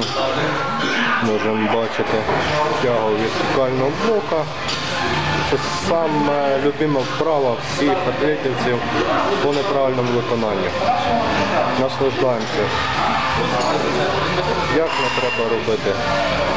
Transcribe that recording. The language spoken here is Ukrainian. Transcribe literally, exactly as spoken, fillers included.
Можемо бачити тягу вертикального блока. Це саме любима вправа всіх атлетівців по неправильному виконанню. Наслаждаємося. Як не треба робити?